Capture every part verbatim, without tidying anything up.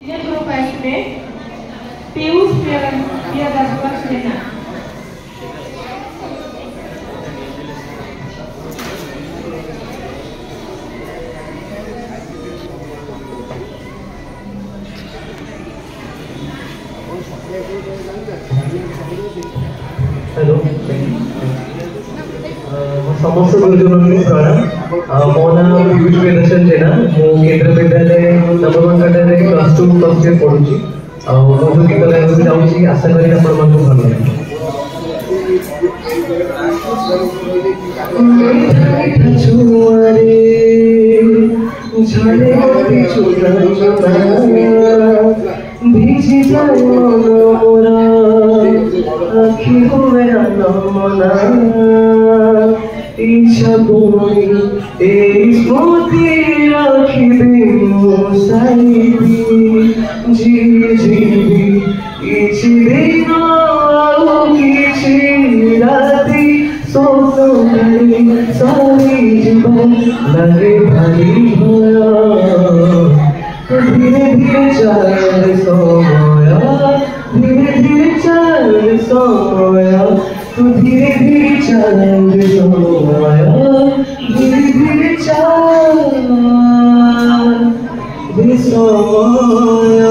group आसले पीयूष प्रियदर्शक सेना hello समस्त गुरुजन प्रणाम मो नाम पीयूष प्रियदर्शन जेना मो केंद्र विद्यालय नंबर वन कटारे प्लस टू फर्स्ट इयर पढ़ुची जो गीत गाइक जाऊँगी आशा करी आपण मन भल भिजी जाए मोरा आखि हुए मना इच्छा भूमि ए स्मृति राखी दे सारी जी जीवी इछि दिन किछि राति स्वप्न सारी जीवन लगे भारी धीरे धीरे चल समय धीरे धीरे चल समय तू धीरे धीरे चल समय धीरे धीरे चल समय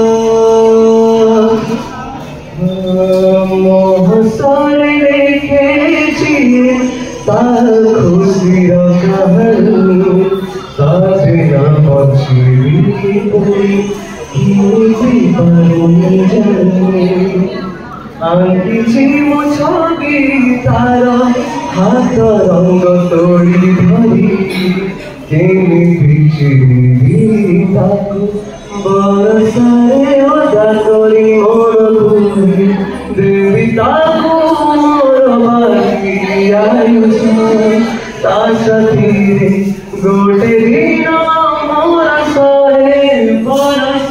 मोहसरे लिखेछि तार खुशीर कहानी साजना पछी कोई किसी पारुनी जाने आंकी मो छवि तार हाथ रंग तोड़ी धरी बिछड़ी ताकू बरसारे अदा करी मन देवी ताकू मोर बाकी आयुष ता साथी गोटे दिन मोर सहे बरस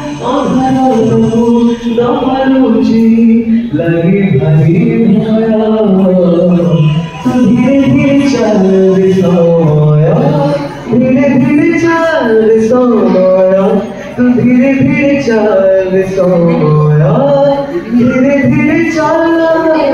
दमलुची लगी भारी भया तू धीरे धीरे चल समय धीरे धीरे चल समय तू धीरे धीरे चल समय धीरे धीरे चल